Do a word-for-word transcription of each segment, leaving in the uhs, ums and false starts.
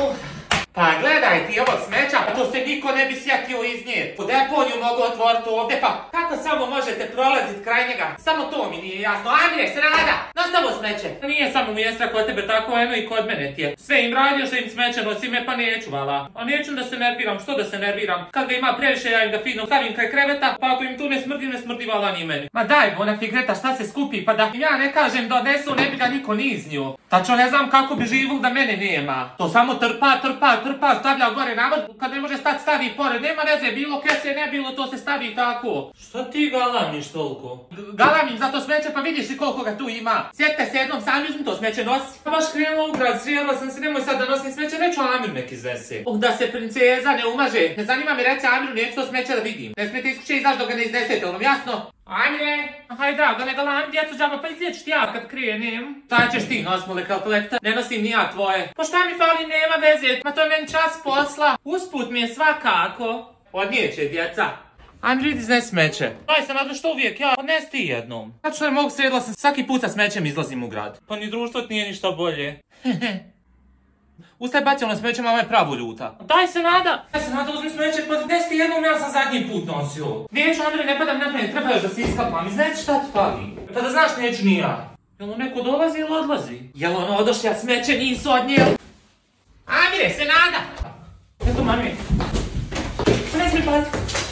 Pa gledaj ti ovog smeća, pa to se niko ne bi sjetio iznijet. Po deponiju mogu otvoriti ovdje, pa kako samo možete prolazit kraj njega? Samo to mi nije jasno. Amire, srada! Nastavu smeće! Nije samo mjesta kod tebe tako, eno i kod mene ti je. Sve im radio što im smeće nosi me, pa neću vala. A neću da se nerviram, što da se nerviram? Kad ga ima previše, ja im ga fino stavim kraj kreveta, pa ako im tu ne smrdi, ne smrdi vala ni meni. Ma daj, bona figreta, šta se skupi, pa da ja ne kažem da odnesu, ne bi ga niko niznio. Tačno ne znam kako bi živul da mene nema. To samo trpa, trpa, trpa, stavlja gore na vrh, kad ne može stati stavi pored, nema veze, bilo kese, ne bilo, to se stavi tako. Šta ti galamiš toliko? Galamim za to smeće, pa vidiš li koliko ga tu ima. Sjetite se jednom, sami uzmi to smeće nosi. Pa baš krenula u grad, srijela sam se, nemoj sad da nosim smeće, neću Amir nek iznese. Uh, da se princeza ne umaže. Ne zanima mi reći Amiru, neću to smeće da vidim. Ne smijete iz kuće izaći dok ga ne iznesete, ono jasno? Amire! Hajde, da ne galamim djecu džaba, pa izjeću ti ja kad krenem. Šta ćeš ti, nos molekal kolektor? Ne nosim ni ja tvoje. Pa šta mi fali, nema veze, ma to je meni čas posla. Usput mi je svakako. Odnijeće djeca. Amir, idi iznes smeće. Daj se nadam što uvijek, ja odnes ti jednom. Zato što ne mogu, sredila sam, svaki put sa smećem izlazim u grad. Pa ni društvo ti nije ništa bolje. Ustaj baci ono smeće, mama je pravo ljuta. Daj se nada! Daj se nada, uzmi smeće, pa odnes ti jednom, ja sam zadnji put nosio. Neću, Amire, ne padam na mene, treba još da se iskapam, iznesi šta ti fali. Pa da znaš, neću ni ja. Jel on neko dolazi ili odlazi? Jel ono odošlja smeće nisu odnijeli? Amire, se nada! Eto, mami. Ne smij pati.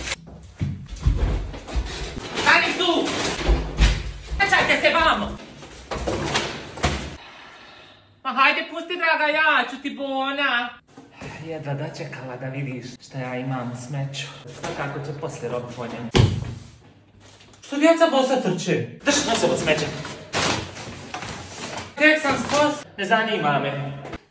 Stani tu! Kačajte se vamo! Ma hajde, pusti, draga, ja ću ti bona. Jedva dočekala da vidiš šta ja imam u smeću. Svakako će poslije robiti po njemu. Što djeca bosa trče? Drži nosi od smeća. Tek sam skos. Ne zanima me.